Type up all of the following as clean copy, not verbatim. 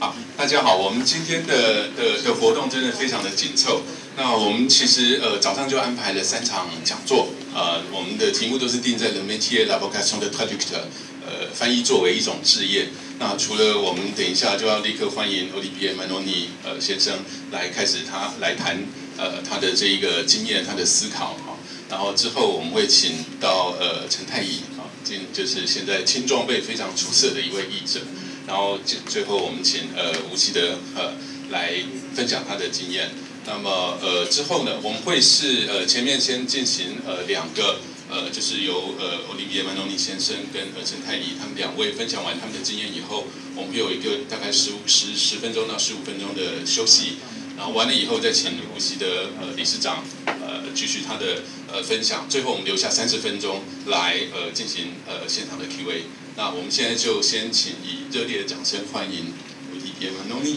好，大家好，我们今天的活动真的非常的紧凑。那我们其实早上就安排了3场讲座，我们的题目都是定在 Le métier la vocation de traducteur， 翻译作为一种志业。那除了我们等一下就要立刻欢迎 Olivier Manoni 先生来开始他来谈他的这一个经验，他的思考啊。然后之后我们会请到陈太乙啊，就是现在轻装备非常出色的一位译者。然后最后我们请吴奇德来分享他的经验。那么之后呢，我们会是前面先进行2个就是由Olivier Manoni 先生跟陈太乙他们2位分享完他们的经验以后，我们会有一个大概10分钟到15分钟的休息。然后完了以后再请吴奇德理事长继续他的分享。最后我们留下30分钟来进行现场的 Q&A。那我们现在就先请以热烈的掌声欢迎Olivier Manoni。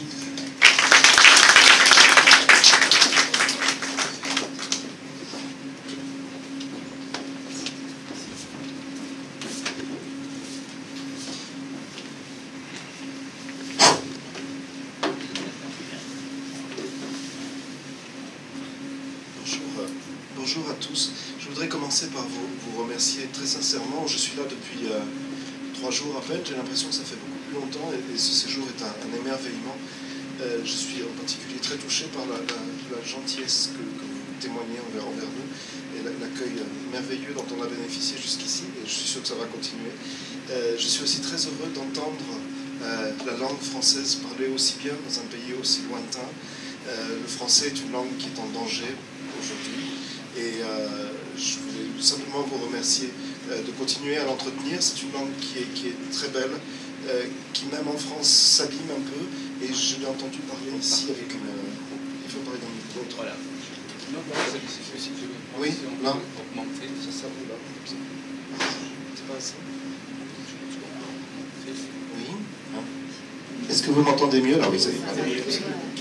Bonjour à tous. Je voudrais commencer par vous remercier très sincèrement. Je suis là depuis 3 jours à peine. J'ai l'impression que ça fait beaucoup plus longtemps et ce séjour est un émerveillement. Je suis en particulier très touché par la gentillesse que vous témoignez envers nous et l'accueil merveilleux dont on a bénéficié jusqu'ici et je suis sûr que ça va continuer. Je suis aussi très heureux d'entendre la langue française parler aussi bien dans un pays aussi lointain. Le français est une langue qui est en danger aujourd'hui. Et je voulais simplement vous remercier de continuer à l'entretenir. C'est une langue qui est très belle, qui même en France s'abîme un peu. Et je l'ai entendu parler ici avec une... Il faut parler dans le micro. Voilà. Oui, là. C'est ça, là. C'est pas ça. Oui. Est-ce que vous m'entendez mieux? Ah oui, ça y est.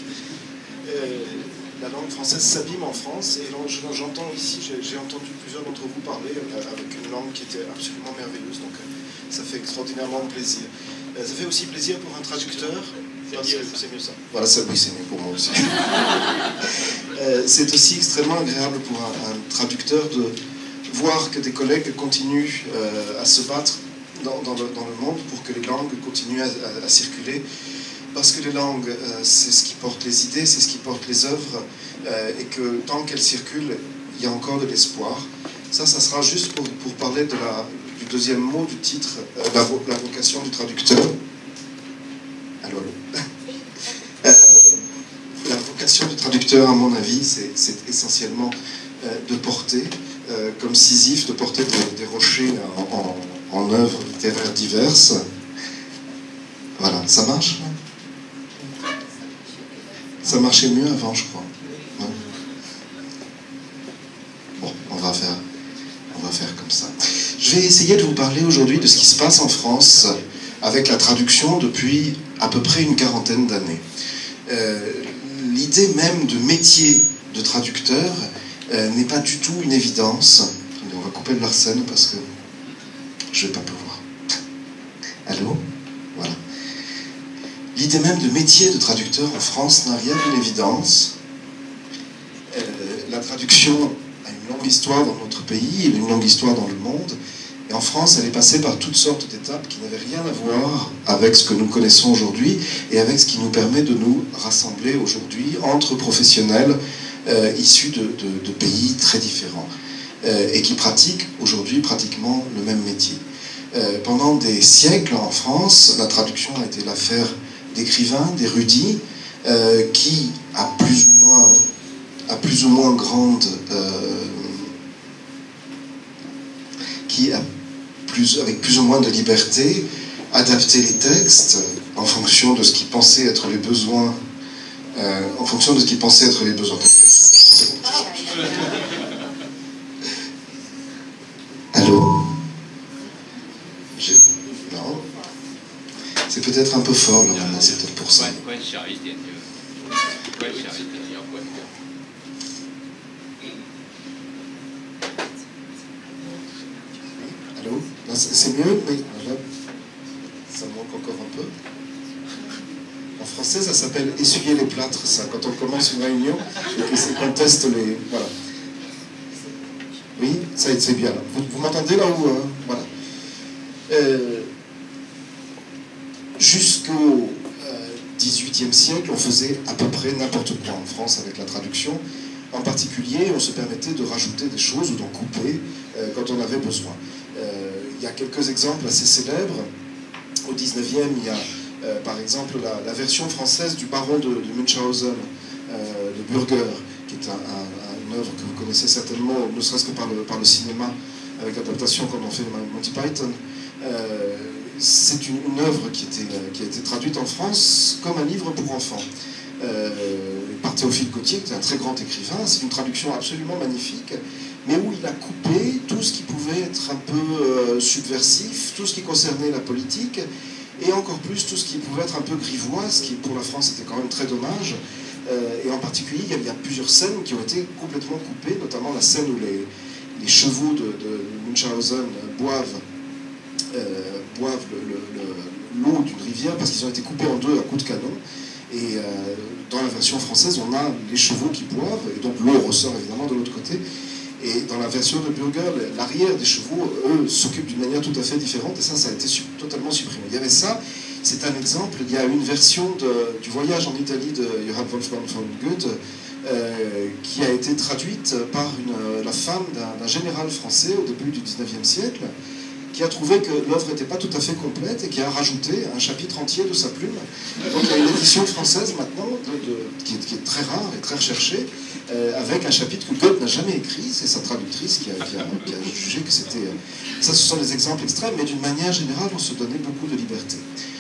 La langue française s'abîme en France et j'entends ici, j'ai entendu plusieurs d'entre vous parler avec une langue qui était absolument merveilleuse, donc ça fait extraordinairement plaisir. Ça fait aussi plaisir pour un traducteur. C'est mieux ça. Voilà, oui, c'est mieux pour moi aussi. C'est aussi extrêmement agréable pour un traducteur de voir que des collègues continuent à se battre dans le monde pour que les langues continuent à circuler. Parce que les langues, c'est ce qui porte les idées, c'est ce qui porte les œuvres, et que tant qu'elles circulent, il y a encore de l'espoir. Ça sera juste pour parler du deuxième mot du titre, la vocation du traducteur. Allô, allô. La vocation du traducteur, à mon avis, c'est essentiellement de porter, comme Sisyphe, de porter des rochers en œuvres littéraires diverses. Voilà, ça marche ? Ça marchait mieux avant, je crois. Non ? Bon, on va faire comme ça. Je vais essayer de vous parler aujourd'hui de ce qui se passe en France avec la traduction depuis à peu près une 40aine d'années. L'idée même de métier de traducteur n'est pas du tout une évidence. Attendez, on va couper le Larsen parce que je ne vais pas pouvoir. Allô ? Voilà. L'idée même de métier de traducteur en France n'a rien d'une évidence. La traduction a une longue histoire dans notre pays, une longue histoire dans le monde. Et en France, elle est passée par toutes sortes d'étapes qui n'avaient rien à voir avec ce que nous connaissons aujourd'hui et avec ce qui nous permet de nous rassembler aujourd'hui entre professionnels issus de pays très différents et qui pratiquent aujourd'hui pratiquement le même métier. Pendant des siècles en France, la traduction a été l'affaire d'écrivains, d'érudits, qui, avec plus ou moins de liberté, adaptaient les textes en fonction de ce qu'ils pensaient être les besoins, Allô ? Non ? C'est peut-être un peu fort là maintenant, c'est peut-être pour ça. Allô ? C'est mieux, mais là, ça manque encore un peu. En français, ça s'appelle essuyer les plâtres, ça, quand on commence une réunion et qu'on teste les... Voilà. Oui, ça c'est bien. Vous m'entendez là où... voilà. Jusqu'au XVIIIe siècle, on faisait à peu près n'importe quoi en France avec la traduction. En particulier, on se permettait de rajouter des choses ou d'en couper quand on avait besoin. Il y a quelques exemples assez célèbres. Au XIXe, il y a par exemple la version française du baron de Munchausen, de Bürger, qui est une œuvre que vous connaissez certainement, ne serait-ce que par le cinéma, avec l'adaptation qu'on en fait de Monty Python. C'est une œuvre qui a été traduite en France comme un livre pour enfants. Par Théophile Gautier, qui est un très grand écrivain. C'est une traduction absolument magnifique, mais où il a coupé tout ce qui pouvait être un peu subversif, tout ce qui concernait la politique, et encore plus tout ce qui pouvait être un peu grivois, ce qui pour la France était quand même très dommage. Et en particulier, il y a plusieurs scènes qui ont été complètement coupées, notamment la scène où les chevaux de Munchausen boivent l'eau d'une rivière parce qu'ils ont été coupés en deux à coups de canon. Et dans la version française, on a les chevaux qui boivent, et donc l'eau ressort évidemment de l'autre côté. Et dans la version de Bürger, l'arrière des chevaux, eux, s'occupent d'une manière tout à fait différente, et ça a été totalement supprimé. Il y avait ça, c'est un exemple. Il y a une version du voyage en Italie de Johann Wolfgang von Goethe, qui a été traduite par la femme d'un général français au début du XIXe siècle, qui a trouvé que l'œuvre n'était pas tout à fait complète et qui a rajouté un chapitre entier de sa plume. Donc il y a une édition française maintenant, qui est très rare et très recherchée, avec un chapitre que Goethe n'a jamais écrit. C'est sa traductrice qui a jugé que c'était... Ça, ce sont des exemples extrêmes, mais d'une manière générale, on se donnait beaucoup de liberté.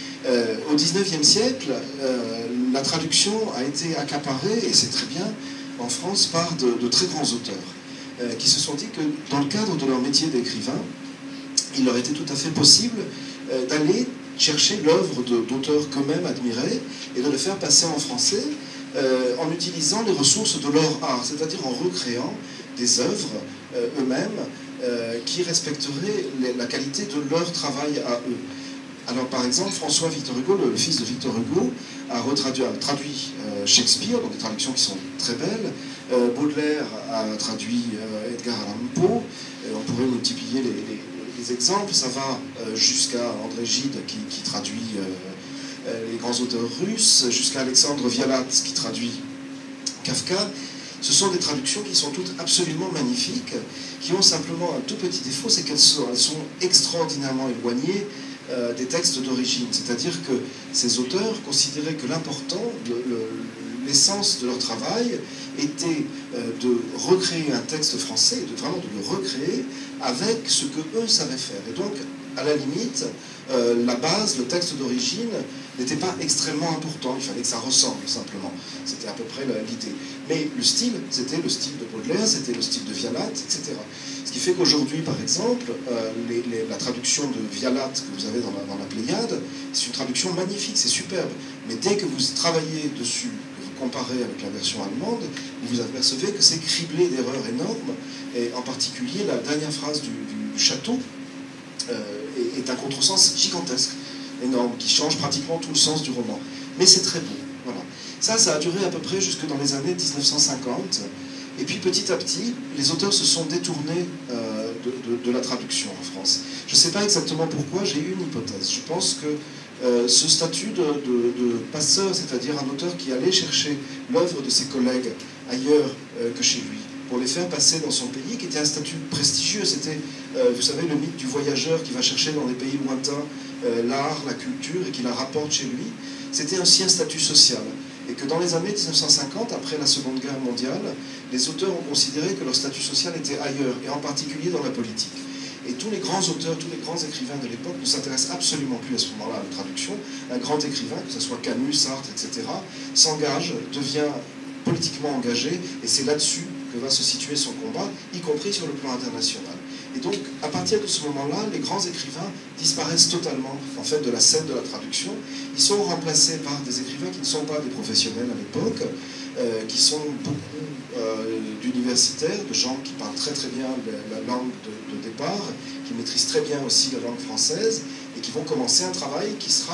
Au XIXe siècle, la traduction a été accaparée, et c'est très bien, en France, par de très grands auteurs, qui se sont dit que dans le cadre de leur métier d'écrivain, il leur était tout à fait possible d'aller chercher l'œuvre d'auteurs qu'eux-mêmes admiraient et de le faire passer en français en utilisant les ressources de leur art, c'est-à-dire en recréant des œuvres eux-mêmes qui respecteraient la qualité de leur travail à eux. Alors par exemple, François Victor Hugo, le fils de Victor Hugo, a traduit Shakespeare, dans des traductions qui sont très belles. Baudelaire a traduit Edgar Allan Poe. On pourrait multiplier les exemples. Ça va jusqu'à André Gide qui traduit les grands auteurs russes, jusqu'à Alexandre Vialat qui traduit Kafka. Ce sont des traductions qui sont toutes absolument magnifiques, qui ont simplement un tout petit défaut, c'est qu'elles sont extraordinairement éloignées des textes d'origine. C'est-à-dire que ces auteurs considéraient que l'important, l'essence de leur travail était de recréer un texte français, vraiment de le recréer avec ce que eux savaient faire. Et donc, à la limite, la base, le texte d'origine n'était pas extrêmement important, il fallait que ça ressemble simplement. C'était à peu près l'idée. Mais le style, c'était le style de Baudelaire, c'était le style de Vialat, etc. Ce qui fait qu'aujourd'hui, par exemple, la traduction de Vialat que vous avez dans la Pléiade, c'est une traduction magnifique, c'est superbe. Mais dès que vous travaillez dessus, que vous comparez avec la version allemande, vous vous apercevez que c'est criblé d'erreurs énormes, et en particulier la dernière phrase du château est un contresens gigantesque, énorme, qui change pratiquement tout le sens du roman. Mais c'est très beau. Voilà. Ça a duré à peu près jusque dans les années 1950. Et puis petit à petit, les auteurs se sont détournés de la traduction en France. Je ne sais pas exactement pourquoi, j'ai eu une hypothèse. Je pense que ce statut de passeur, c'est-à-dire un auteur qui allait chercher l'œuvre de ses collègues ailleurs que chez lui, pour les faire passer dans son pays, qui était un statut prestigieux. C'était, vous savez, le mythe du voyageur qui va chercher dans des pays lointains l'art, la culture, et qui la rapporte chez lui. C'était aussi un statut social. Et que dans les années 1950, après la Seconde Guerre mondiale, les auteurs ont considéré que leur statut social était ailleurs, et en particulier dans la politique. Et tous les grands auteurs, tous les grands écrivains de l'époque ne s'intéressent absolument plus à ce moment-là à la traduction. Un grand écrivain, que ce soit Camus, Sartre, etc., s'engage, devient politiquement engagé, et c'est là-dessus que va se situer son combat, y compris sur le plan international. Et donc, à partir de ce moment-là, les grands écrivains disparaissent totalement, en fait, de la scène de la traduction. Ils sont remplacés par des écrivains qui ne sont pas des professionnels à l'époque, qui sont beaucoup d'universitaires, de gens qui parlent très très bien la langue de départ, qui maîtrisent très bien aussi la langue française, et qui vont commencer un travail qui sera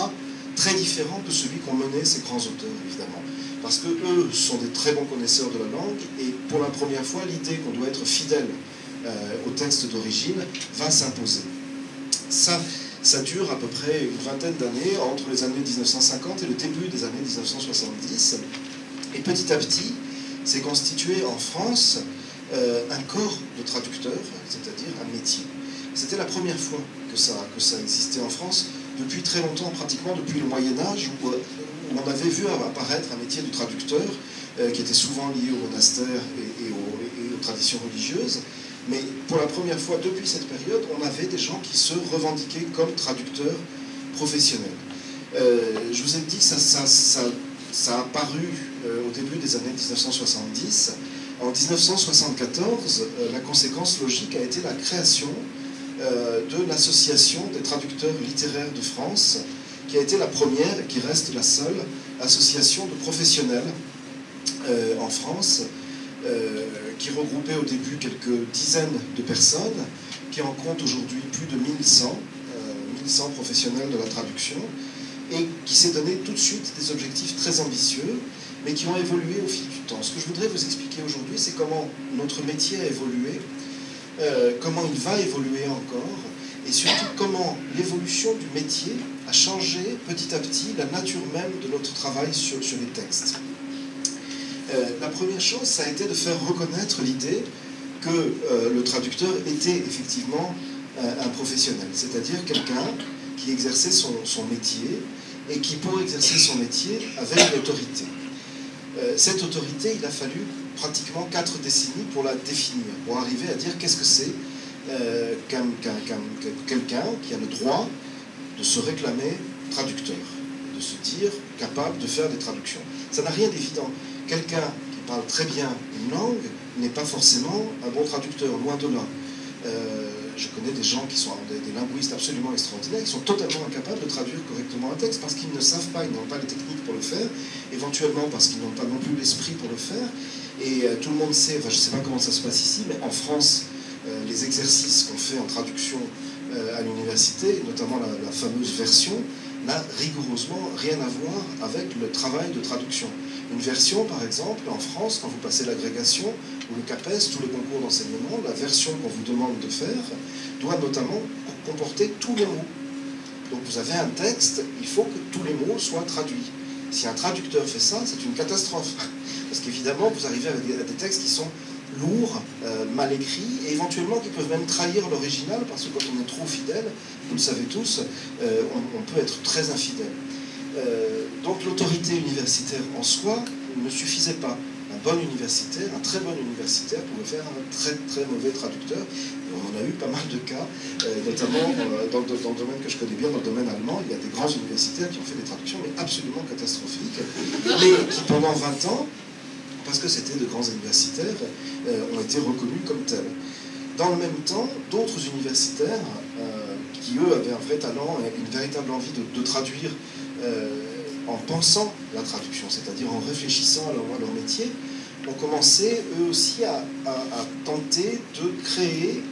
très différent de celui qu'ont mené ces grands auteurs, évidemment. Parce que eux sont des très bons connaisseurs de la langue, et pour la première fois, l'idée qu'on doit être fidèle au texte d'origine va s'imposer. Ça dure à peu près une vingtaine d'années, entre les années 1950 et le début des années 1970. Et petit à petit, s'est constitué en France un corps de traducteurs, c'est-à-dire un métier. C'était la première fois que ça existait en France, depuis très longtemps, pratiquement depuis le Moyen-Âge, où on avait vu apparaître un métier de traducteur, qui était souvent lié au monastère et aux traditions religieuses. Mais pour la première fois depuis cette période, on avait des gens qui se revendiquaient comme traducteurs professionnels. Je vous ai dit que ça a apparu au début des années 1970. En 1974, la conséquence logique a été la création de l'Association des traducteurs littéraires de France, qui a été la première et qui reste la seule association de professionnels en France, qui regroupait au début quelques dizaines de personnes, qui en compte aujourd'hui plus de 1100 professionnels de la traduction, et qui s'est donné tout de suite des objectifs très ambitieux, mais qui ont évolué au fil du temps. Ce que je voudrais vous expliquer aujourd'hui, c'est comment notre métier a évolué, comment il va évoluer encore, et surtout comment l'évolution du métier a changé petit à petit la nature même de notre travail sur les textes. La première chose, ça a été de faire reconnaître l'idée que le traducteur était effectivement un professionnel, c'est-à-dire quelqu'un qui exerçait son métier et qui, pour exercer son métier, avait une autorité. Cette autorité, il a fallu pratiquement 4 décennies pour la définir, pour arriver à dire qu'est-ce que c'est quelqu'un qui a le droit de se réclamer traducteur, de se dire capable de faire des traductions. Ça n'a rien d'évident. Quelqu'un qui parle très bien une langue n'est pas forcément un bon traducteur, loin de là. Je connais des gens qui sont des linguistes absolument extraordinaires, qui sont totalement incapables de traduire correctement un texte parce qu'ils ne savent pas, ils n'ont pas les techniques pour le faire, éventuellement parce qu'ils n'ont pas non plus l'esprit pour le faire. Et tout le monde sait, enfin je ne sais pas comment ça se passe ici, mais en France, les exercices qu'on fait en traduction à l'université, notamment la fameuse version, n'a rigoureusement rien à voir avec le travail de traduction. Une version, par exemple, en France, quand vous passez l'agrégation ou le CAPES, tous les concours d'enseignement, la version qu'on vous demande de faire doit notamment comporter tous les mots. Donc vous avez un texte, il faut que tous les mots soient traduits. Si un traducteur fait ça, c'est une catastrophe. Parce qu'évidemment, vous arrivez à des textes qui sont lourds, mal écrits, et éventuellement qui peuvent même trahir l'original, parce que quand on est trop fidèle, vous le savez tous, on peut être très infidèle. Donc l'autorité universitaire en soi ne suffisait pas. Un bon universitaire, un très bon universitaire pouvait faire un très très mauvais traducteur. Et on en a eu pas mal de cas, notamment dans le domaine que je connais bien, dans le domaine allemand, il y a des grands universitaires qui ont fait des traductions mais absolument catastrophiques, mais qui pendant 20 ans, parce que c'était de grands universitaires, ont été reconnus comme tels. Dans le même temps, d'autres universitaires qui eux avaient un vrai talent et une véritable envie de traduire en pensant la traduction, c'est-à-dire en réfléchissant à leur métier, ont commencé eux aussi à tenter de créer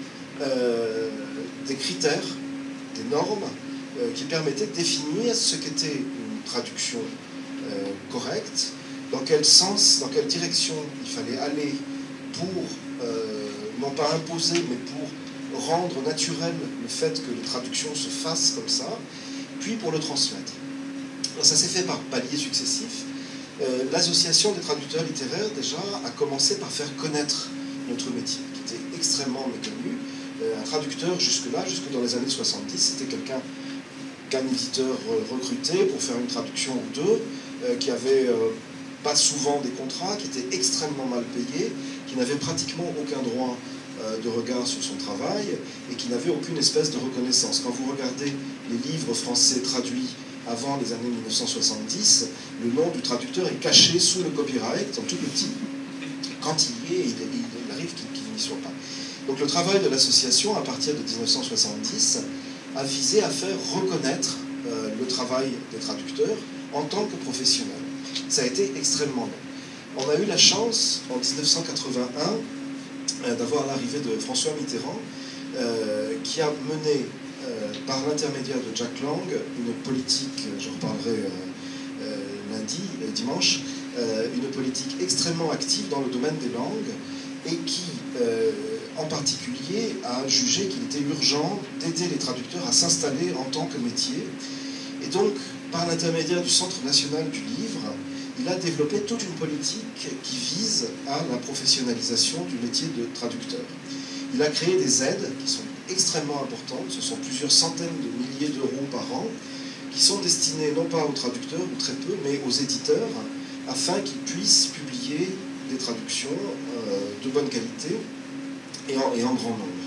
des critères, des normes qui permettaient de définir ce qu'était une traduction correcte, dans quel sens, dans quelle direction il fallait aller pour, non pas imposer, mais pour rendre naturel le fait que les traductions se fassent comme ça, puis pour le transmettre. Alors ça s'est fait par paliers successifs. L'association des traducteurs littéraires, déjà, a commencé par faire connaître notre métier, qui était extrêmement méconnu. Un traducteur, jusque-là, jusque dans les années 70, c'était quelqu'un qu'un éditeur recrutait pour faire une traduction ou deux, qui avait pas souvent des contrats, qui était extrêmement mal payé, qui n'avait pratiquement aucun droit de regard sur son travail et qui n'avait aucune espèce de reconnaissance. Quand vous regardez les livres français traduits avant les années 1970, le nom du traducteur est caché sous le copyright, en tout petit. Quand il y est, il arrive qu'il n'y soit pas. Donc le travail de l'association, à partir de 1970, a visé à faire reconnaître le travail des traducteurs en tant que professionnels. Ça a été extrêmement long. On a eu la chance, en 1981, d'avoir l'arrivée de François Mitterrand, qui a mené par l'intermédiaire de Jack Lang, une politique, j'en reparlerai dimanche, une politique extrêmement active dans le domaine des langues et qui, en particulier, a jugé qu'il était urgent d'aider les traducteurs à s'installer en tant que métier. Et donc, par l'intermédiaire du Centre national du livre, il a développé toute une politique qui vise à la professionnalisation du métier de traducteur. Il a créé des aides qui sont extrêmement importantes, ce sont plusieurs centaines de milliers d'euros par an, qui sont destinées non pas aux traducteurs, ou très peu, mais aux éditeurs, afin qu'ils puissent publier des traductions de bonne qualité et en grand nombre.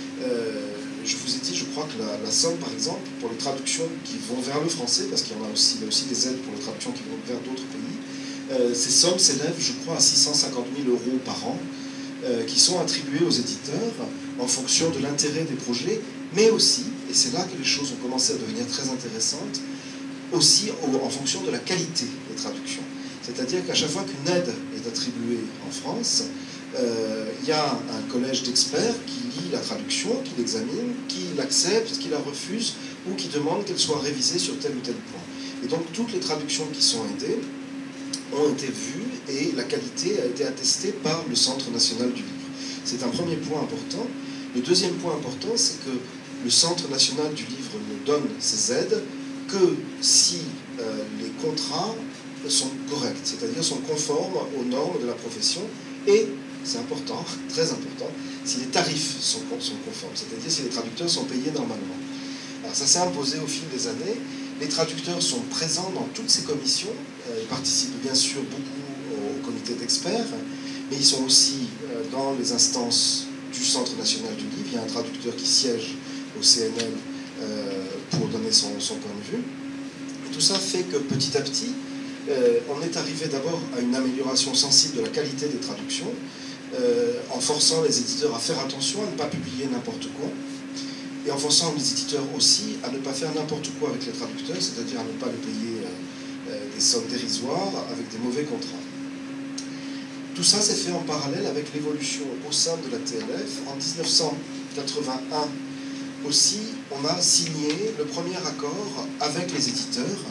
Je vous ai dit, je crois que la somme, par exemple, pour les traductions qui vont vers le français, parce qu'il y a aussi des aides pour les traductions qui vont vers d'autres pays, ces sommes s'élèvent, je crois, à 650 000 euros par an, qui sont attribués aux éditeurs en fonction de l'intérêt des projets, mais aussi, et c'est là que les choses ont commencé à devenir très intéressantes, aussi en fonction de la qualité des traductions. C'est-à-dire qu'à chaque fois qu'une aide est attribuée en France, il y a un collège d'experts qui lit la traduction, qui l'examine, qui l'accepte, qui la refuse, ou qui demande qu'elle soit révisée sur tel ou tel point. Et donc toutes les traductions qui sont aidées ont été vues et la qualité a été attestée par le Centre national du livre. C'est un premier point important. Le deuxième point important, c'est que le Centre national du livre ne donne ces aides que si les contrats sont corrects, c'est-à-dire sont conformes aux normes de la profession et, c'est important, très important, si les tarifs sont conformes, c'est-à-dire si les traducteurs sont payés normalement. Alors ça s'est imposé au fil des années. Les traducteurs sont présents dans toutes ces commissions, ils participent bien sûr beaucoup au comité d'experts, mais ils sont aussi dans les instances du Centre national du livre. Il y a un traducteur qui siège au CNL pour donner son point de vue. Et tout ça fait que petit à petit, on est arrivé d'abord à une amélioration sensible de la qualité des traductions, en forçant les éditeurs à faire attention à ne pas publier n'importe quoi, et en forçant les éditeurs aussi à ne pas faire n'importe quoi avec les traducteurs, c'est-à-dire à ne pas les payer des sommes dérisoires avec des mauvais contrats. Tout ça s'est fait en parallèle avec l'évolution au sein de la TLF. En 1981 aussi, on a signé le premier accord avec les éditeurs,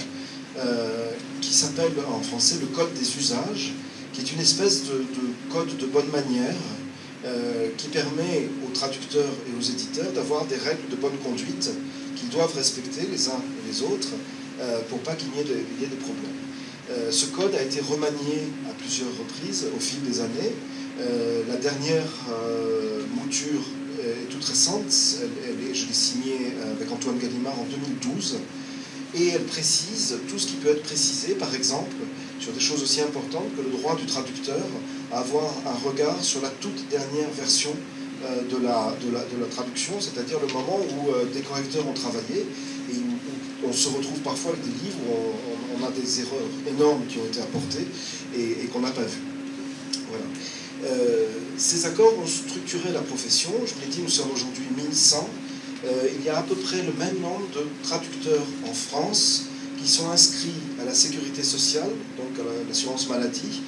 qui s'appelle en français le Code des usages, qui est une espèce de code de bonne manière qui permet aux traducteurs et aux éditeurs d'avoir des règles de bonne conduite qu'ils doivent respecter les uns et les autres pour pas qu'il y ait de problèmes. Ce code a été remanié à plusieurs reprises au fil des années. La dernière mouture est toute récente, je l'ai signée avec Antoine Gallimard en 2012, et elle précise tout ce qui peut être précisé, par exemple, sur des choses aussi importantes que le droit du traducteur à avoir un regard sur la toute dernière version de la traduction, c'est-à-dire le moment où des correcteurs ont travaillé et où on se retrouve parfois avec des livres où on a des erreurs énormes qui ont été apportées et qu'on n'a pas vues. Voilà. Ces accords ont structuré la profession. Je vous l'ai dit, nous sommes aujourd'hui 1100. Il y a à peu près le même nombre de traducteurs en France qui sont inscrits à la sécurité sociale, donc à l'assurance maladie,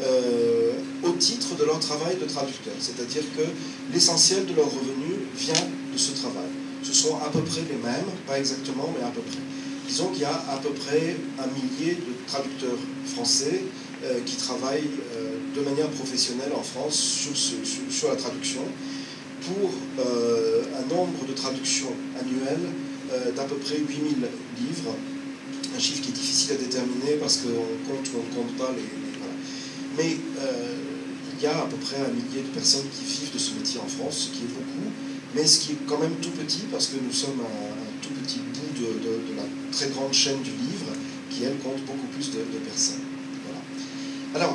au titre de leur travail de traducteur. C'est-à-dire que l'essentiel de leur revenu vient de ce travail. Ce sont à peu près les mêmes, pas exactement, mais à peu près. Disons qu'il y a à peu près 1 millier de traducteurs français qui travaillent de manière professionnelle en France sur la traduction, pour un nombre de traductions annuelles d'à peu près 8000 livres, un chiffre qui est difficile à déterminer parce qu'on compte ou on ne compte pas voilà. Mais il y a à peu près 1 millier de personnes qui vivent de ce métier en France, ce qui est beaucoup, mais ce qui est quand même tout petit parce que nous sommes un tout petit bout de la très grande chaîne du livre qui, elle, compte beaucoup plus de personnes. Voilà. Alors,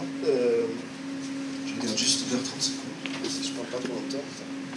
je regarde juste vers 30 secondes, si je ne parle pas trop longtemps.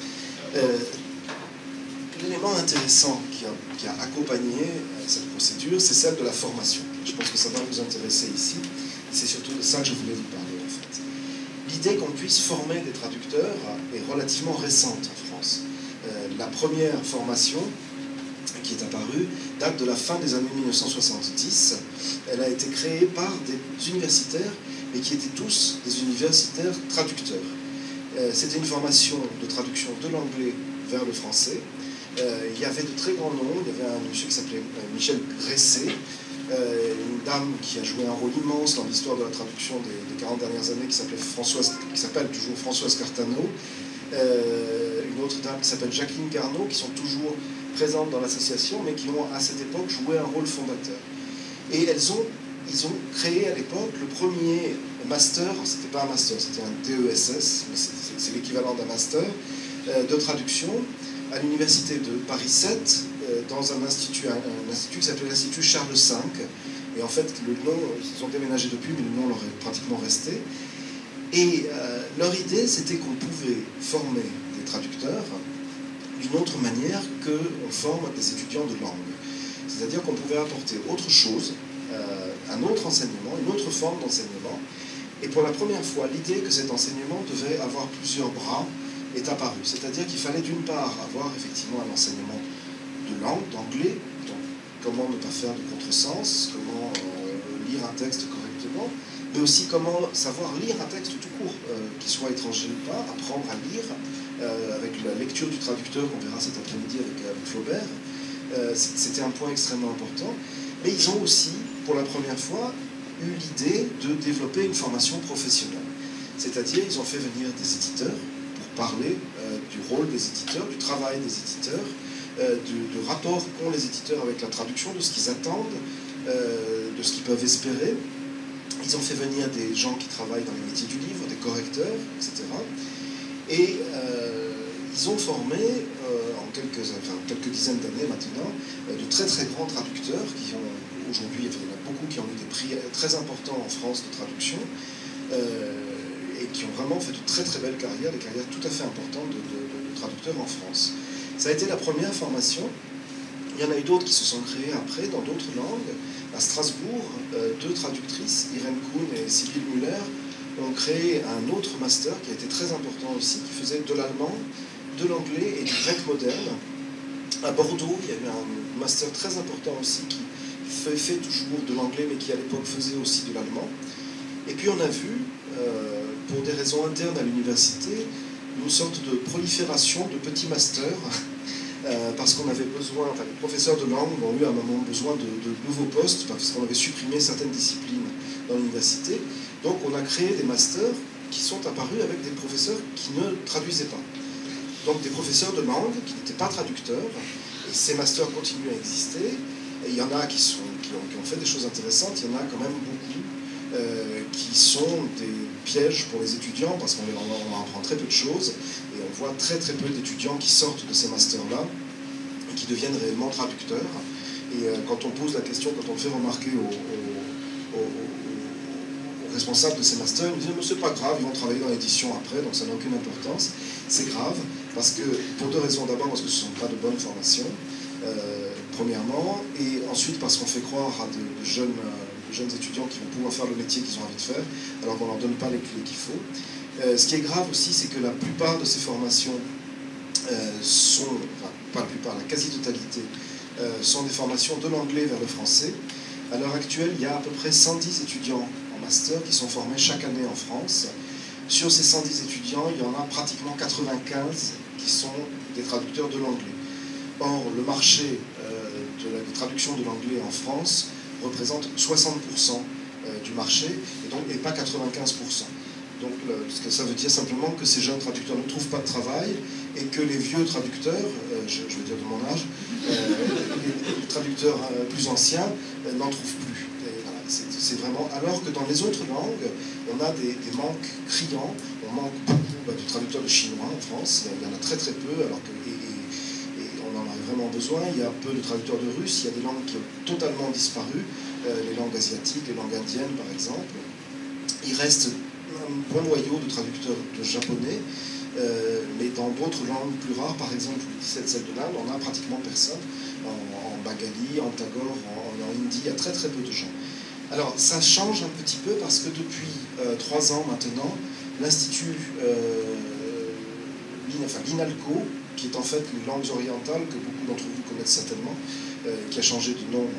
L'élément intéressant qui a accompagné cette procédure, c'est celle de la formation. Je pense que ça va vous intéresser ici. C'est surtout de ça que je voulais vous parler, en fait. L'idée qu'on puisse former des traducteurs est relativement récente en France. La première formation qui est apparue date de la fin des années 1970. Elle a été créée par des universitaires, mais qui étaient tous des universitaires traducteurs. C'était une formation de traduction de l'anglais vers le français. il y avait de très grands noms. Il y avait un monsieur qui s'appelait Michel Gresset, une dame qui a joué un rôle immense dans l'histoire de la traduction des 40 dernières années, qui s'appelle toujours Françoise Cartano, une autre dame qui s'appelle Jacqueline Carnot, qui sont toujours présentes dans l'association, mais qui ont à cette époque joué un rôle fondateur. Et ils ont créé à l'époque le premier master, c'était pas un master, c'était un DESS, mais c'est l'équivalent d'un master, de traduction à l'université de Paris 7, dans un institut qui s'appelait l'Institut Charles V. Et en fait, le nom, ils ont déménagé depuis, mais le nom leur est pratiquement resté. Et leur idée, c'était qu'on pouvait former des traducteurs d'une autre manière qu'on forme des étudiants de langue. C'est-à-dire qu'on pouvait apporter autre chose, un autre enseignement, une autre forme d'enseignement. Et pour la première fois, l'idée que cet enseignement devait avoir plusieurs bras est apparue. C'est-à-dire qu'il fallait d'une part avoir effectivement un enseignement de langue, d'anglais, donc comment ne pas faire de contresens, comment lire un texte correctement, mais aussi comment savoir lire un texte tout court, qu'il soit étranger ou pas, apprendre à lire, avec la lecture du traducteur qu'on verra cet après-midi avec Flaubert. C'était un point extrêmement important. Mais ils ont aussi, pour la première fois, eu l'idée de développer une formation professionnelle. C'est-à-dire, ils ont fait venir des éditeurs pour parler du rôle des éditeurs, du travail des éditeurs, du rapport qu'ont les éditeurs avec la traduction, de ce qu'ils attendent, de ce qu'ils peuvent espérer. Ils ont fait venir des gens qui travaillent dans les métiers du livre, des correcteurs, etc. Et ils ont formé, en quelques dizaines d'années maintenant, de très très grands traducteurs qui ont, aujourd'hui, il y en a beaucoup qui ont eu des prix très importants en France de traduction, et qui ont vraiment fait de très très belles carrières, des carrières tout à fait importantes de traducteurs en France. Ça a été la première formation. Il y en a eu d'autres qui se sont créées après, dans d'autres langues. À Strasbourg, deux traductrices, Irène Kuhn et Sibylle Müller, ont créé un autre master qui a été très important aussi, qui faisait de l'allemand, de l'anglais et du grec moderne. À Bordeaux, il y a eu un master très important aussi qui fait toujours de l'anglais, mais qui à l'époque faisait aussi de l'allemand. Et puis on a vu, pour des raisons internes à l'université, une sorte de prolifération de petits masters, parce qu'on avait besoin, enfin les professeurs de langue ont eu à un moment besoin de nouveaux postes, parce qu'on avait supprimé certaines disciplines dans l'université. Donc on a créé des masters qui sont apparus avec des professeurs qui ne traduisaient pas. Donc des professeurs de langue qui n'étaient pas traducteurs, et ces masters continuent à exister, et il y en a qui ont fait des choses intéressantes, il y en a quand même beaucoup qui sont des pièges pour les étudiants, parce qu'on apprend très peu de choses, et on voit très très peu d'étudiants qui sortent de ces masters-là, et qui deviennent réellement traducteurs. Et quand on pose la question, quand on le fait remarquer aux responsables de ces masters, ils me disent mais c'est pas grave, ils vont travailler dans l'édition après, donc ça n'a aucune importance. C'est grave, parce que, pour deux raisons. D'abord parce que ce ne sont pas de bonnes formations, premièrement, et ensuite parce qu'on fait croire à de jeunes étudiants qui vont pouvoir faire le métier qu'ils ont envie de faire, alors qu'on ne leur donne pas les clés qu'il faut. Ce qui est grave aussi, c'est que la plupart de ces formations pas la plupart, la quasi-totalité, sont des formations de l'anglais vers le français. À l'heure actuelle, il y a à peu près 110 étudiants en master qui sont formés chaque année en France. Sur ces 110 étudiants, il y en a pratiquement 95 qui sont des traducteurs de l'anglais. Or, le marché de la traduction de l'anglais en France représente 60% du marché, et pas 95%. Donc, ce que ça veut dire simplement que ces jeunes traducteurs ne trouvent pas de travail, et que les vieux traducteurs, je veux dire de mon âge, les traducteurs plus anciens n'en trouvent plus. Voilà, c'est vraiment... Alors que dans les autres langues, on a des manques criants. On manque beaucoup de traducteurs de chinois en France. Il y en a très très peu, alors que... on en a vraiment besoin. Il y a peu de traducteurs de russe. Il y a des langues qui ont totalement disparu, les langues asiatiques, les langues indiennes par exemple. Il reste un bon noyau de traducteurs de japonais, mais dans d'autres langues plus rares, par exemple celle de l'Inde, on n'a pratiquement personne. En bengali, en tagore, en hindi, il y a très très peu de gens. Alors ça change un petit peu parce que depuis 3 ans maintenant, l'Institut, l'INALCO, qui est en fait les langues orientales que beaucoup d'entre vous connaissent certainement, qui a changé de nom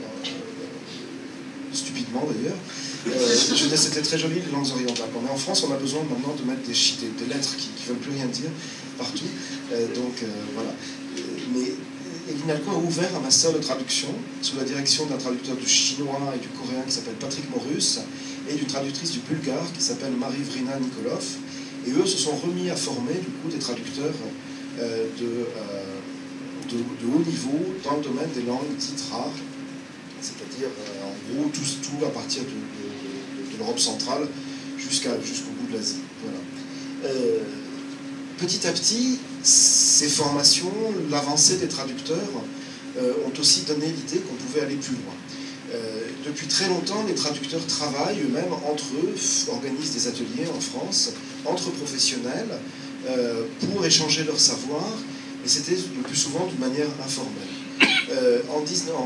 stupidement d'ailleurs. Je disais, c'était très joli les langues orientales. Quand on est en France, on a besoin maintenant de mettre des lettres qui ne veulent plus rien dire partout. Donc voilà. Mais l'INALCO a ouvert un master de traduction sous la direction d'un traducteur du chinois et du coréen qui s'appelle Patrick Morus et d'une traductrice du bulgare qui s'appelle Marie-Vrina Nikolov. Et eux se sont remis à former du coup des traducteurs de haut niveau dans le domaine des langues dites rares, c'est-à-dire en gros tout à partir de l'Europe centrale jusqu'au bout de l'Asie. Voilà. Petit à petit, ces formations, l'avancée des traducteurs ont aussi donné l'idée qu'on pouvait aller plus loin. Depuis très longtemps, les traducteurs travaillent eux-mêmes entre eux, organisent des ateliers en France, entre professionnels, pour échanger leur savoir, mais c'était le plus souvent d'une manière informelle. En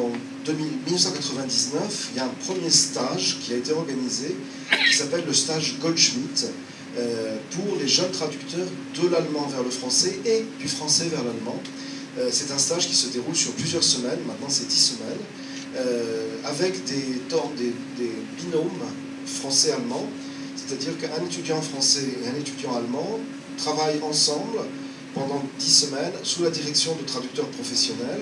1999, il y a un premier stage qui a été organisé, qui s'appelle le stage Goldschmidt, pour les jeunes traducteurs de l'allemand vers le français et du français vers l'allemand. C'est un stage qui se déroule sur plusieurs semaines, maintenant c'est 10 semaines, avec des binômes français-allemand, c'est-à-dire qu'un étudiant français et un étudiant allemand travaillent ensemble pendant 10 semaines sous la direction de traducteurs professionnels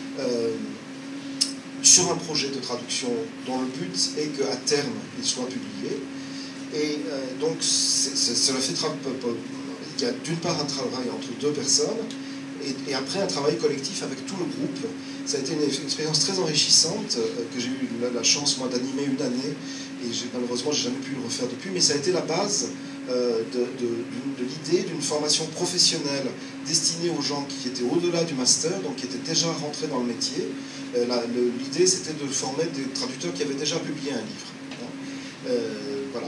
sur un projet de traduction dont le but est qu'à terme il soit publié. Et donc cela fait il y a d'une part un travail entre deux personnes et après un travail collectif avec tout le groupe. Ça a été une expérience très enrichissante que j'ai eu la chance moi d'animer une année et malheureusement j'ai jamais pu le refaire depuis, mais ça a été la base de l'idée d'une formation professionnelle destinée aux gens qui étaient au-delà du master, donc qui étaient déjà rentrés dans le métier. L'idée c'était de former des traducteurs qui avaient déjà publié un livre. Voilà.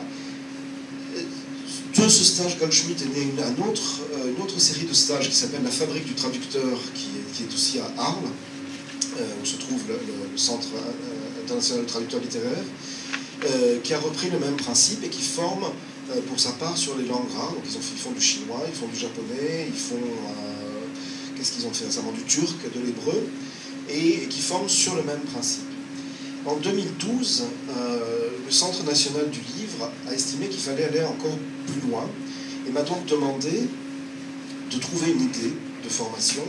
De ce stage Goldschmidt est née une autre série de stages qui s'appelle la Fabrique du traducteur, qui est aussi à Arles, où se trouve le Centre international de traducteurs littéraires, qui a repris le même principe et qui forme pour sa part sur les langues rares. Donc ils font du chinois, ils font du japonais, ils font qu'est-ce qu'ils ont fait récemment, du turc, de l'hébreu, et qui forment sur le même principe. En 2012, le Centre national du livre a estimé qu'il fallait aller encore plus loin et m'a donc demandé de trouver une idée de formation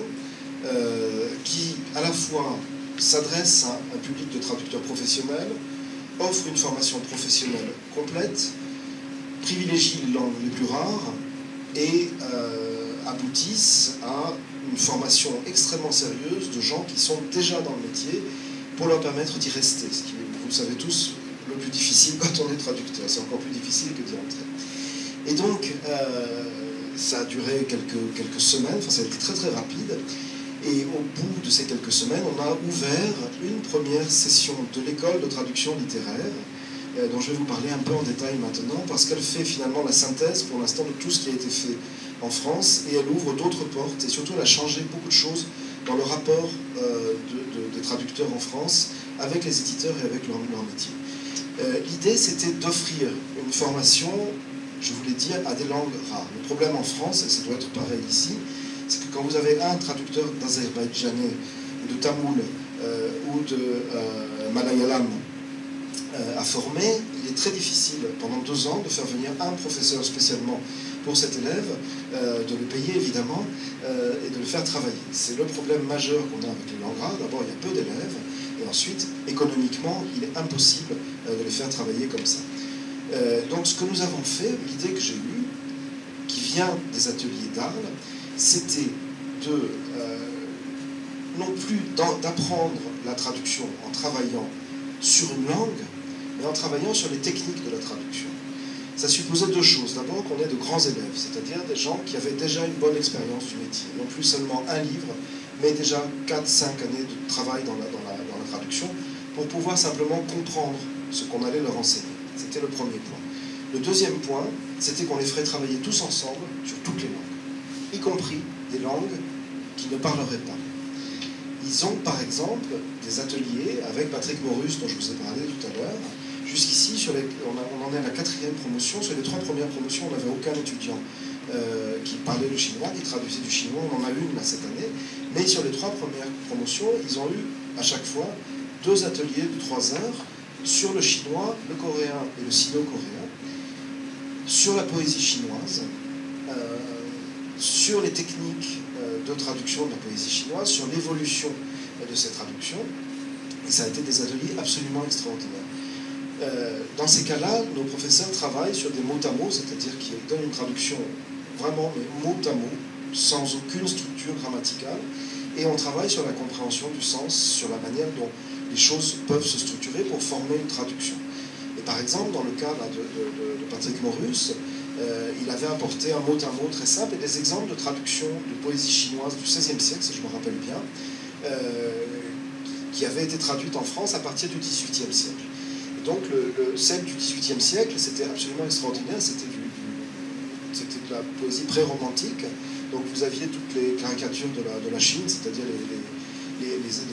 qui, à la fois, s'adresse à un public de traducteurs professionnels, offre une formation professionnelle complète, privilégie les langues les plus rares et aboutisse à une formation extrêmement sérieuse de gens qui sont déjà dans le métier pour leur permettre d'y rester, ce qui, vous le savez tous, le plus difficile quand on est traducteur, c'est encore plus difficile que d'y entrer. Et donc, ça a duré quelques semaines, enfin ça a été très très rapide, et au bout de ces quelques semaines, on a ouvert une première session de l'école de traduction littéraire, dont je vais vous parler un peu en détail maintenant, parce qu'elle fait finalement la synthèse pour l'instant de tout ce qui a été fait en France, et elle ouvre d'autres portes, et surtout elle a changé beaucoup de choses dans le rapport des traducteurs en France avec les éditeurs et avec leur métier. L'idée, c'était d'offrir une formation, je vous l'ai dit, à des langues rares. Le problème en France, et ça doit être pareil ici, c'est que quand vous avez un traducteur d'azerbaïdjanais, ou de tamoul, ou de malayalam à former, il est très difficile, pendant 2 ans, de faire venir un professeur spécialement pour cet élève, de le payer évidemment, et de le faire travailler. C'est le problème majeur qu'on a avec les langues rares. D'abord, il y a peu d'élèves, et ensuite, économiquement, il est impossible de les faire travailler comme ça. Donc ce que nous avons fait, l'idée que j'ai eue, qui vient des ateliers d'Arles, c'était non plus d'apprendre la traduction en travaillant sur une langue, mais en travaillant sur les techniques de la traduction. Ça supposait 2 choses. D'abord qu'on ait de grands élèves, c'est-à-dire des gens qui avaient déjà une bonne expérience du métier. Non plus seulement un livre, mais déjà 4-5 années de travail dans la traduction, pour pouvoir simplement comprendre ce qu'on allait leur enseigner. C'était le premier point. Le deuxième point, c'était qu'on les ferait travailler tous ensemble sur toutes les langues, y compris des langues qui ne parleraient pas. Ils ont par exemple des ateliers avec Patrick Morus, dont je vous ai parlé tout à l'heure. Jusqu'ici, on en est à la 4e promotion. Sur les 3 premières promotions, on n'avait aucun étudiant qui parlait le chinois, qui traduisait du chinois. On en a une là cette année. Mais sur les 3 premières promotions, ils ont eu à chaque fois 2 ateliers de 3 heures sur le chinois, le coréen et le sino-coréen, sur la poésie chinoise, sur les techniques de traduction de la poésie chinoise, sur l'évolution de ces traductions. Et ça a été des ateliers absolument extraordinaires. Dans ces cas-là, nos professeurs travaillent sur des mots à mots, c'est-à-dire qu'ils donnent une traduction vraiment mot à mot, sans aucune structure grammaticale, et on travaille sur la compréhension du sens, sur la manière dont les choses peuvent se structurer pour former une traduction. Et par exemple, dans le cas là, de Patrick Morus, il avait apporté un mot à mot très simple et des exemples de traduction de poésie chinoise du XVIe siècle, si je me rappelle bien, qui avait été traduite en France à partir du XVIIIe siècle. Et donc celle du XVIIIe siècle, c'était absolument extraordinaire, c'était de la poésie pré-romantique. Donc vous aviez toutes les caricatures de la Chine, c'est-à-dire les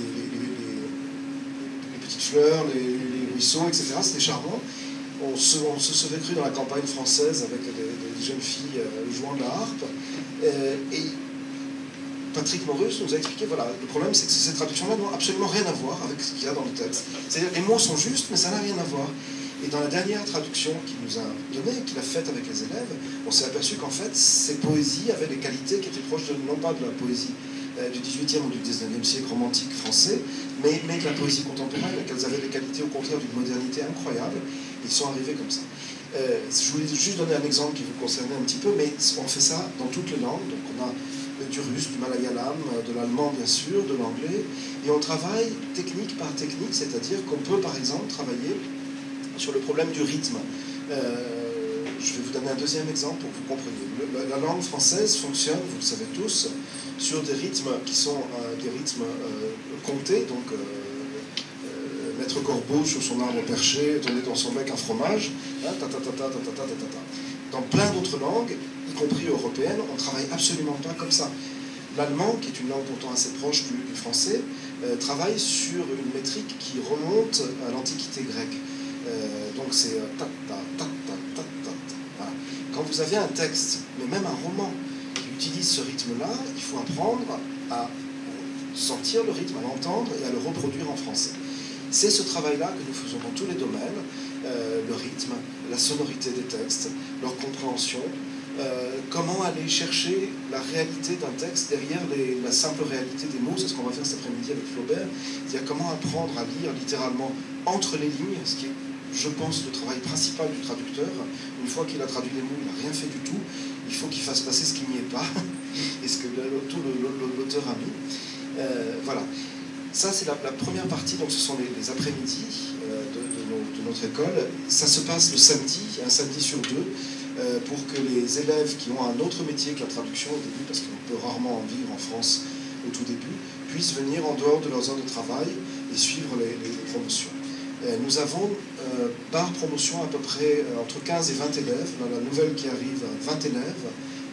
petites fleurs, les ruisseaux, etc. C'était charmant. On se serait cru dans la campagne française avec des jeunes filles jouant de la harpe. Et Patrick Morus nous a expliqué, voilà, le problème c'est que ces traductions-là n'ont absolument rien à voir avec ce qu'il y a dans le texte. C'est-à-dire les mots sont justes, mais ça n'a rien à voir. Et dans la dernière traduction qu'il nous a donnée, qu'il a faite avec les élèves, on s'est aperçu qu'en fait, ces poésies avaient des qualités qui étaient proches non pas de la poésie du XVIIIe ou du XIXe siècle romantique français, mais de la poésie contemporaine, qu'elles avaient des qualités au contraire d'une modernité incroyable. Ils sont arrivés comme ça. Je voulais juste donner un exemple qui vous concernait un petit peu, mais on fait ça dans toutes les langues. Donc on a du russe, du malayalam, de l'allemand bien sûr, de l'anglais, et on travaille technique par technique, c'est-à-dire qu'on peut par exemple travailler sur le problème du rythme. Je vais vous donner un deuxième exemple pour que vous compreniez. La langue française fonctionne, vous le savez tous, sur des rythmes qui sont des rythmes comptés, donc Maître Corbeau sur son arbre perché, tenait dans son bec un fromage, hein, ta ta ta ta ta ta ta ta ta. Dans plein d'autres langues, y compris européennes, on ne travaille absolument pas comme ça. L'allemand, qui est une langue pourtant assez proche du français, travaille sur une métrique qui remonte à l'Antiquité grecque. Donc c'est ta ta ta ta ta ta. Voilà. Quand vous avez un texte, mais même un roman, qui utilise ce rythme-là, il faut apprendre à sentir le rythme, à l'entendre et à le reproduire en français. C'est ce travail-là que nous faisons dans tous les domaines, le rythme, la sonorité des textes, leur compréhension, comment aller chercher la réalité d'un texte derrière la simple réalité des mots, c'est ce qu'on va faire cet après-midi avec Flaubert, c'est-à-dire comment apprendre à lire littéralement entre les lignes, ce qui est, je pense, le travail principal du traducteur. Une fois qu'il a traduit les mots, il n'a rien fait du tout, il faut qu'il fasse passer ce qui n'y est pas, et ce que tout l'auteur a mis. Voilà. Ça, c'est la première partie, donc ce sont les après-midi de notre école. Ça se passe le samedi, un samedi sur deux, pour que les élèves qui ont un autre métier que la traduction au début, parce qu'on peut rarement en vivre en France au tout début, puissent venir en dehors de leurs heures de travail et suivre les promotions. Nous avons par promotion à peu près entre 15 et 20 élèves. Dans la nouvelle qui arrive, 20 élèves.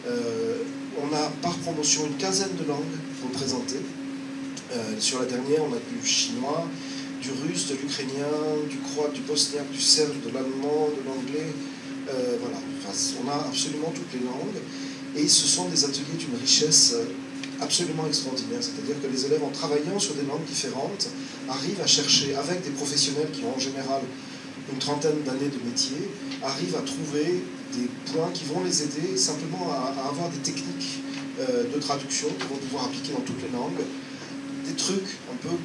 On a par promotion une quinzaine de langues représentées. Sur la dernière, on a du chinois, du russe, de l'ukrainien, du croate, du bosniaque, du serbe, de l'allemand, de l'anglais. Voilà, enfin, on a absolument toutes les langues. Et ce sont des ateliers d'une richesse absolument extraordinaire. C'est-à-dire que les élèves, en travaillant sur des langues différentes, arrivent à chercher, avec des professionnels qui ont en général une trentaine d'années de métier, arrivent à trouver des points qui vont les aider simplement à avoir des techniques de traduction qu'ils vont pouvoir appliquer dans toutes les langues, des trucs un peu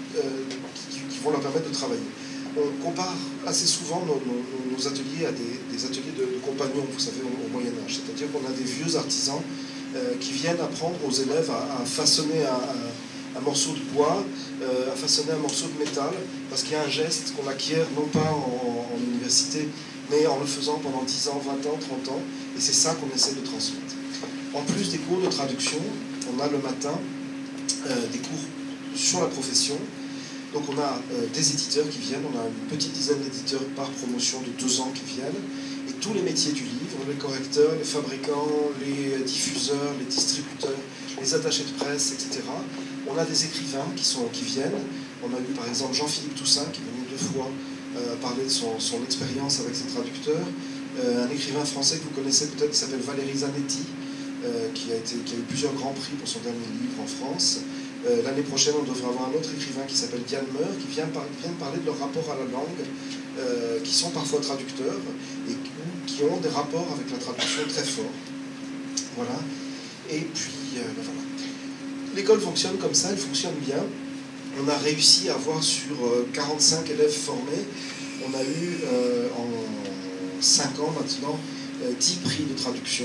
qui vont leur permettre de travailler. On compare assez souvent nos ateliers à des ateliers de compagnons, vous savez, au Moyen-Âge. C'est-à-dire qu'on a des vieux artisans qui viennent apprendre aux élèves à façonner un morceau de bois, à façonner un morceau de métal, parce qu'il y a un geste qu'on acquiert non pas en université, mais en le faisant pendant 10 ans, 20 ans, 30 ans, et c'est ça qu'on essaie de transmettre. En plus des cours de traduction, on a le matin des cours sur la profession. Donc on a des éditeurs qui viennent, on a une petite dizaine d'éditeurs par promotion de 2 ans qui viennent, et tous les métiers du livre, les correcteurs, les fabricants, les diffuseurs, les distributeurs, les attachés de presse, etc. On a des écrivains qui viennent. On a eu par exemple Jean-Philippe Toussaint qui est venu 2 fois parler de son expérience avec ses traducteurs. Un écrivain français que vous connaissez peut-être qui s'appelle Valérie Zanetti, qui a eu plusieurs grands prix pour son dernier livre en France. L'année prochaine, on devrait avoir un autre écrivain qui s'appelle Diane Meur, qui vient parler de leur rapport à la langue, qui sont parfois traducteurs et qui ont des rapports avec la traduction très forts. Voilà. Et puis, ben voilà. L'école fonctionne comme ça, elle fonctionne bien. On a réussi à avoir sur 45 élèves formés, on a eu en 5 ans maintenant 10 prix de traduction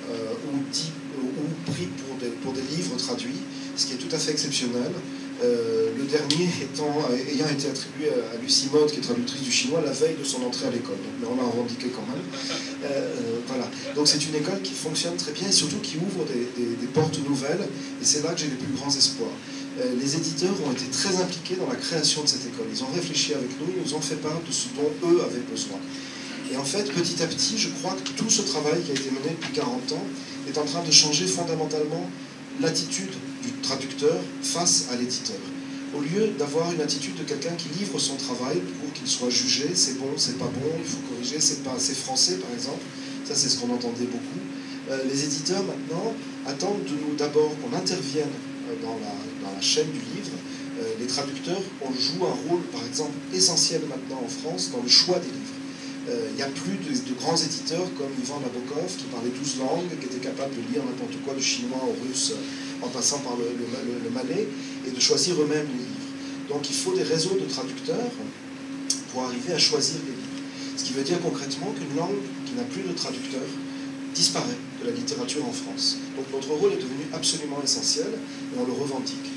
ou prix pour des livres traduits, ce qui est tout à fait exceptionnel. Le dernier ayant été attribué à Lucie Mode, qui est traductrice du chinois, la veille de son entrée à l'école. Mais on l'a revendiqué quand même. Voilà. Donc c'est une école qui fonctionne très bien et surtout qui ouvre des portes nouvelles. Et c'est là que j'ai les plus grands espoirs. Les éditeurs ont été très impliqués dans la création de cette école. Ils ont réfléchi avec nous, ils nous ont fait part de ce dont eux avaient besoin. Et en fait, petit à petit, je crois que tout ce travail qui a été mené depuis 40 ans est en train de changer fondamentalement l'attitude du traducteur face à l'éditeur. Au lieu d'avoir une attitude de quelqu'un qui livre son travail pour qu'il soit jugé, c'est bon, c'est pas bon, il faut corriger, c'est pas assez français par exemple, ça c'est ce qu'on entendait beaucoup. Les éditeurs maintenant attendent de nous d'abord qu'on intervienne dans la chaîne du livre. Les traducteurs jouent un rôle par exemple essentiel maintenant en France dans le choix des livres. Il n'y a plus de grands éditeurs comme Ivan Nabokov qui parlait 12 langues, qui était capable de lire n'importe quoi, du chinois au russe, en passant par le malais, et de choisir eux-mêmes les livres. Donc il faut des réseaux de traducteurs pour arriver à choisir les livres. Ce qui veut dire concrètement qu'une langue qui n'a plus de traducteur disparaît de la littérature en France. Donc notre rôle est devenu absolument essentiel et on le revendique.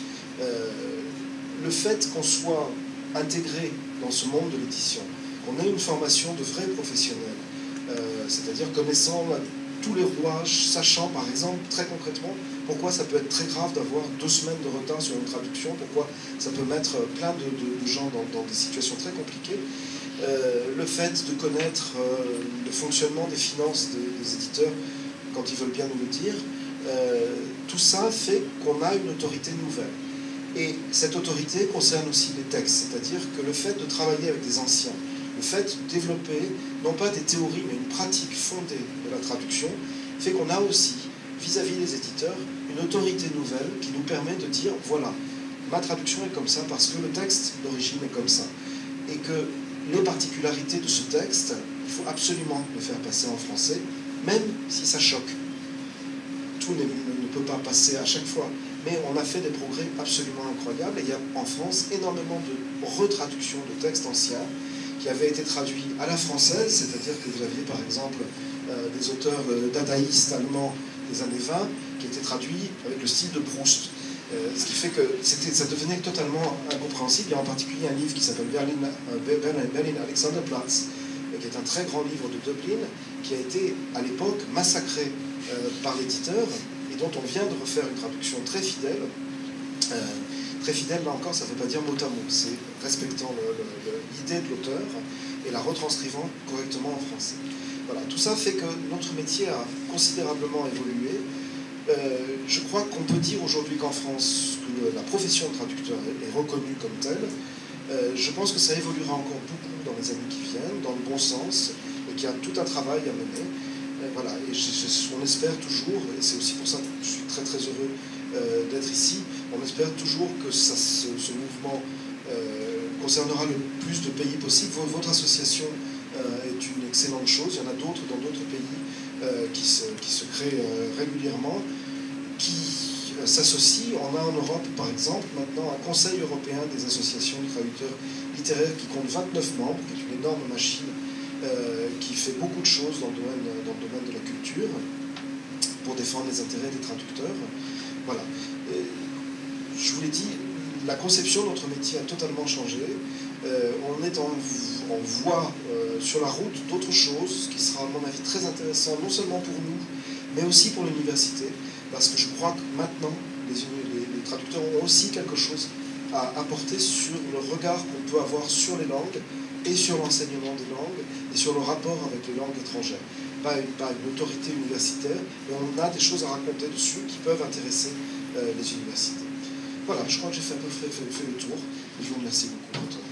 Le fait qu'on soit intégré dans ce monde de l'édition, qu'on ait une formation de vrais professionnels, c'est-à-dire connaissant tous les rouages, sachant par exemple très concrètement pourquoi ça peut être très grave d'avoir 2 semaines de retard sur une traduction, pourquoi ça peut mettre plein de gens dans des situations très compliquées. Le fait de connaître le fonctionnement des finances des éditeurs quand ils veulent bien nous le dire, tout ça fait qu'on a une autorité nouvelle. Et cette autorité concerne aussi les textes, c'est-à-dire que le fait de travailler avec des anciens, le fait de développer, non pas des théories, mais une pratique fondée de la traduction, fait qu'on a aussi, vis-à-vis des éditeurs, une autorité nouvelle qui nous permet de dire, voilà, ma traduction est comme ça parce que le texte d'origine est comme ça. Et que les particularités de ce texte, il faut absolument le faire passer en français, même si ça choque. Tout ne peut pas passer à chaque fois. Mais on a fait des progrès absolument incroyables. Et il y a en France énormément de retraductions de textes anciens qui avaient été traduits à la française, c'est-à-dire que vous aviez par exemple des auteurs dadaïstes allemands des années 20 qui étaient traduits avec le style de Proust. Ce qui fait que ça devenait totalement incompréhensible. Il y a en particulier un livre qui s'appelle Berlin Alexanderplatz, qui est un très grand livre de Dublin, qui a été à l'époque massacré par l'éditeur et dont on vient de refaire une traduction très fidèle. Très fidèle, là encore, ça ne veut pas dire mot à mot, c'est respectant l'idée de l'auteur et la retranscrivant correctement en français. Voilà, tout ça fait que notre métier a considérablement évolué. Je crois qu'on peut dire aujourd'hui qu'en France, que la profession de traducteur est reconnue comme telle. Je pense que ça évoluera encore beaucoup dans les années qui viennent, dans le bon sens, et qu'il y a tout un travail à mener. Voilà, et on espère toujours, et c'est aussi pour ça que je suis très très heureux d'être ici, on espère toujours que ce mouvement concernera le plus de pays possible. Votre association est une excellente chose, il y en a d'autres dans d'autres pays qui se créent régulièrement, qui s'associent. On a en Europe, par exemple, maintenant un Conseil européen des associations de traducteurs littéraires qui compte 29 membres, qui est une énorme machine qui fait beaucoup de choses dans le domaine de la culture pour défendre les intérêts des traducteurs. Voilà. Je vous l'ai dit, la conception de notre métier a totalement changé. On est en voie sur la route d'autre chose, qui sera à mon avis très intéressant, non seulement pour nous, mais aussi pour l'université, parce que je crois que maintenant, les traducteurs ont aussi quelque chose à apporter sur le regard qu'on peut avoir sur les langues, et sur l'enseignement des langues, et sur le rapport avec les langues étrangères. Pas une autorité universitaire, mais on a des choses à raconter dessus qui peuvent intéresser les universités. Voilà, je crois que j'ai fait à peu près le tour. Je vous remercie beaucoup.